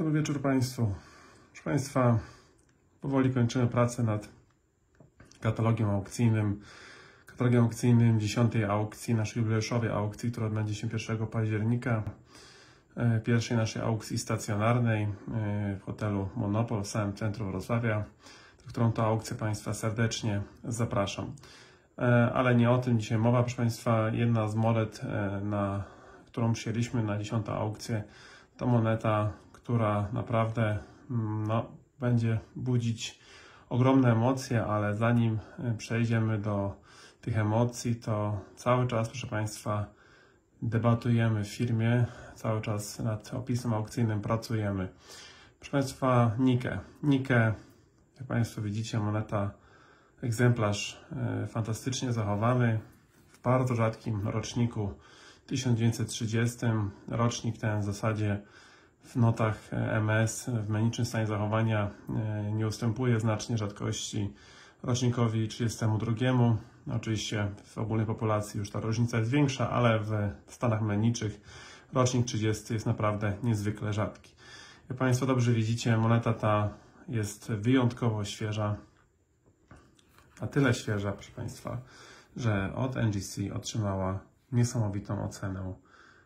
Dobry wieczór Państwu. Proszę Państwa, powoli kończymy pracę nad katalogiem aukcyjnym. Katalogiem aukcyjnym 10. aukcji, naszej jubileuszowej aukcji, która odbędzie się 1 października. Pierwszej naszej aukcji stacjonarnej w hotelu Monopol w samym centrum Wrocławia, do którą to aukcję Państwa serdecznie zapraszam. Ale nie o tym dzisiaj mowa, proszę Państwa. Jedna z monet, którą przyjęliśmy na 10. aukcję, to moneta, która naprawdę będzie budzić ogromne emocje, ale zanim przejdziemy do tych emocji, to cały czas, proszę Państwa, debatujemy w firmie, cały czas nad opisem aukcyjnym pracujemy. Proszę Państwa, Nikkei, jak Państwo widzicie, moneta, egzemplarz fantastycznie zachowany w bardzo rzadkim roczniku 1930. Rocznik ten w zasadzie w notach MS w mechanicznym stanie zachowania nie ustępuje znacznie rzadkości rocznikowi 32. Oczywiście w ogólnej populacji już ta różnica jest większa, ale w stanach mechanicznych rocznik 30 jest naprawdę niezwykle rzadki. Jak Państwo dobrze widzicie, moneta ta jest wyjątkowo świeża. Na tyle świeża, proszę Państwa, że od NGC otrzymała niesamowitą ocenę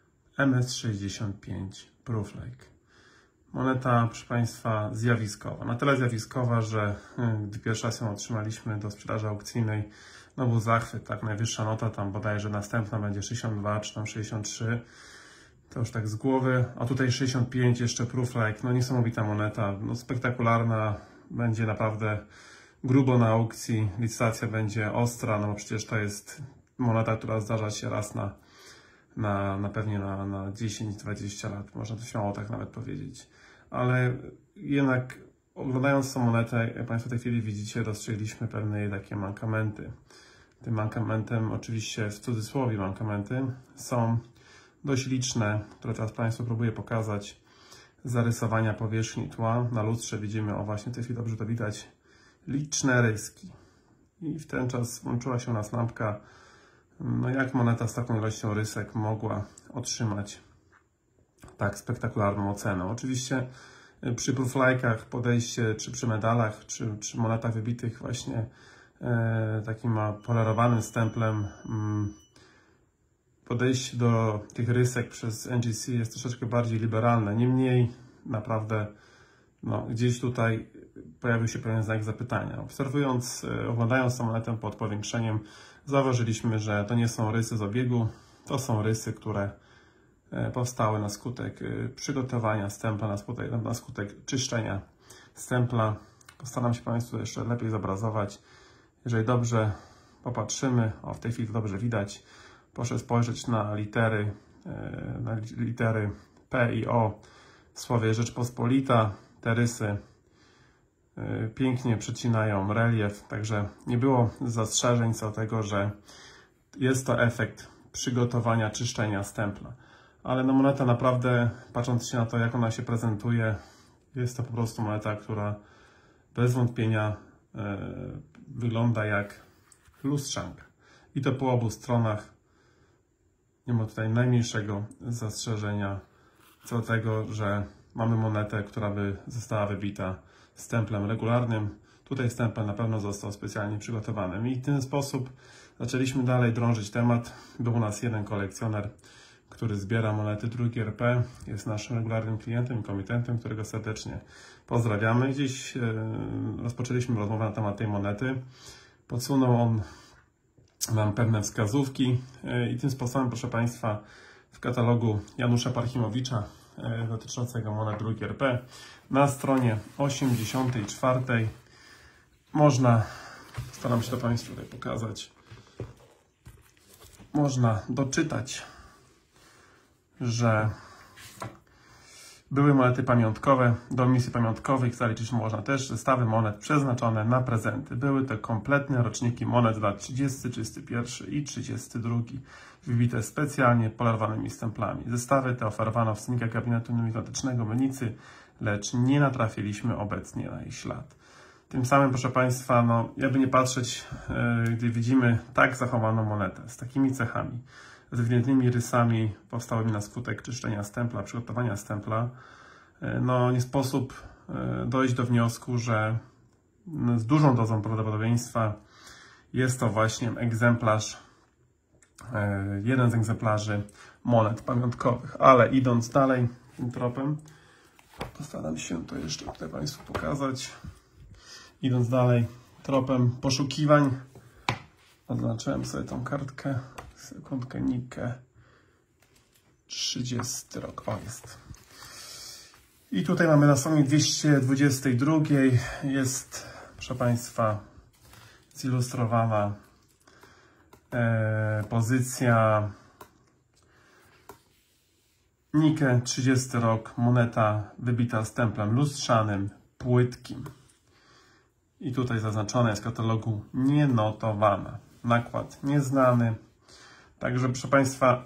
MS65 Prooflake. Moneta, proszę Państwa, zjawiskowa. Na tyle zjawiskowa, że gdy pierwszy raz ją otrzymaliśmy do sprzedaży aukcyjnej, był zachwyt, tak, najwyższa nota tam bodajże następna będzie 62 czy tam 63, to już tak z głowy, a tutaj 65 jeszcze Prooflake, niesamowita moneta, spektakularna, będzie naprawdę grubo na aukcji, licytacja będzie ostra, bo przecież to jest moneta, która zdarza się raz pewnie na 10-20 lat, można to śmiało tak nawet powiedzieć. Ale jednak oglądając tą monetę, jak Państwo w tej chwili widzicie, dostrzegliśmy pewne takie mankamenty. Tym mankamentem, oczywiście w cudzysłowie mankamenty, są dość liczne, które teraz Państwu próbuję pokazać. Zarysowania powierzchni tła. Na lustrze widzimy, właśnie w tej chwili dobrze to widać, liczne ryski. I w ten czas włączyła się u nas lampka. Jak moneta z taką ilością rysek mogła otrzymać tak spektakularną ocenę? Oczywiście przy prooflike'ach podejście, czy przy medalach, czy monetach wybitych właśnie takim polerowanym stemplem, podejście do tych rysek przez NGC jest troszeczkę bardziej liberalne. Niemniej naprawdę gdzieś tutaj pojawił się pewien znak zapytania. Oglądając tę monetę pod powiększeniem, zauważyliśmy, że to nie są rysy z obiegu, to są rysy, które powstały na skutek przygotowania stempla, na skutek czyszczenia stempla. Postaram się Państwu jeszcze lepiej zobrazować. Jeżeli dobrze popatrzymy, w tej chwili to dobrze widać, proszę spojrzeć na litery P i O w słowie Rzeczpospolita. Te rysy pięknie przecinają relief, także nie było zastrzeżeń co do tego, że jest to efekt przygotowania, czyszczenia stempla. Ale moneta naprawdę, patrząc się na to, jak ona się prezentuje, jest to po prostu moneta, która bez wątpienia wygląda jak lustrzanka. I to po obu stronach. Nie ma tutaj najmniejszego zastrzeżenia co do tego, że mamy monetę, która by została wybita stemplem regularnym. Tutaj stempel na pewno został specjalnie przygotowany. I w ten sposób zaczęliśmy dalej drążyć temat. Był u nas jeden kolekcjoner, który zbiera monety drugi RP. Jest naszym regularnym klientem i komitentem, którego serdecznie pozdrawiamy. Dziś rozpoczęliśmy rozmowę na temat tej monety. Podsunął on nam pewne wskazówki i tym sposobem, proszę Państwa, w katalogu Janusza Parchimowicza dotyczącego monet drugi RP na stronie 84 można, staram się to Państwu tutaj pokazać, można doczytać, że były monety pamiątkowe. Do emisji pamiątkowych zaliczyć można też zestawy monet przeznaczone na prezenty. Były to kompletne roczniki monet z lat 30, 31 i 32, wybite specjalnie polerowanymi stemplami. Zestawy te oferowano w cennikach gabinetu numizmatycznego Mynicy, lecz nie natrafiliśmy obecnie na ich ślad. Tym samym, proszę Państwa, jakby nie patrzeć, gdy widzimy tak zachowaną monetę, z takimi cechami, z ewidentnymi rysami powstałymi na skutek czyszczenia stempla, przygotowania stempla, no nie sposób dojść do wniosku, że z dużą dozą prawdopodobieństwa jest to właśnie egzemplarz, jeden z egzemplarzy monet pamiątkowych. Ale idąc dalej tym tropem, postaram się to jeszcze tutaj Państwu pokazać. Idąc dalej tropem poszukiwań, oznaczyłem sobie tą kartkę, sekundkę, Nikke, 30 rok, o jest. I tutaj mamy na stronie 222 jest, proszę Państwa, zilustrowana pozycja Nikke, 30 rok, moneta wybita stemplem lustrzanym, płytkim. I tutaj zaznaczone jest w katalogu nienotowana. Nakład nieznany. Także proszę Państwa,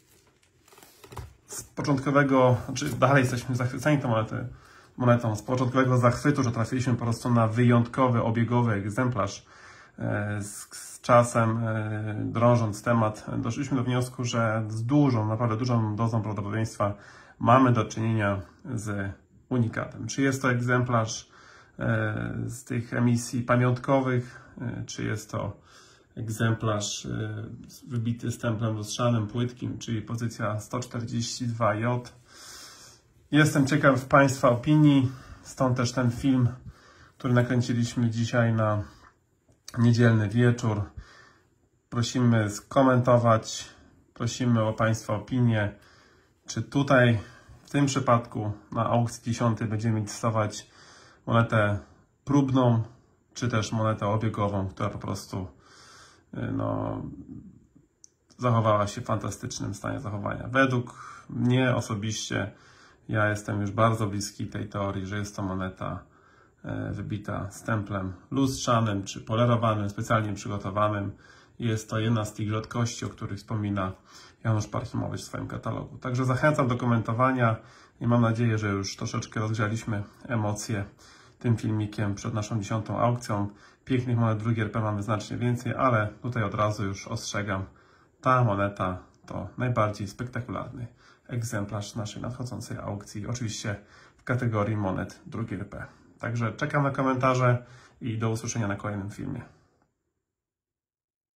z początkowego, znaczy dalej jesteśmy zachwyceni tą monetą, z początkowego zachwytu, że trafiliśmy po prostu na wyjątkowy, obiegowy egzemplarz. Z czasem, drążąc temat, doszliśmy do wniosku, że z dużą, naprawdę dużą dozą prawdopodobieństwa mamy do czynienia z unikatem. Czy jest to egzemplarz z tych emisji pamiątkowych, czy jest to egzemplarz wybity stemplem lustrzanym, płytkim, czyli pozycja 142J. Jestem ciekaw Państwa opinii, stąd też ten film, który nakręciliśmy dzisiaj na niedzielny wieczór. Prosimy skomentować, prosimy o Państwa opinię, czy tutaj w tym przypadku na aukcji 10 będziemy stosować monetę próbną, czy też monetę obiegową, która po prostu no, zachowała się w fantastycznym stanie zachowania. Według mnie osobiście, ja jestem już bardzo bliski tej teorii, że jest to moneta wybita stemplem lustrzanym czy polerowanym, specjalnie przygotowanym. Jest to jedna z tych rzadkości, o których wspomina Janusz Parchimowicz w swoim katalogu. Także zachęcam do komentowania i mam nadzieję, że już troszeczkę rozgrzaliśmy emocje tym filmikiem przed naszą 10. aukcją. Pięknych monet drugiej RP mamy znacznie więcej, ale tutaj od razu już ostrzegam, ta moneta to najbardziej spektakularny egzemplarz naszej nadchodzącej aukcji, oczywiście w kategorii monet drugiej RP. Także czekam na komentarze i do usłyszenia na kolejnym filmie.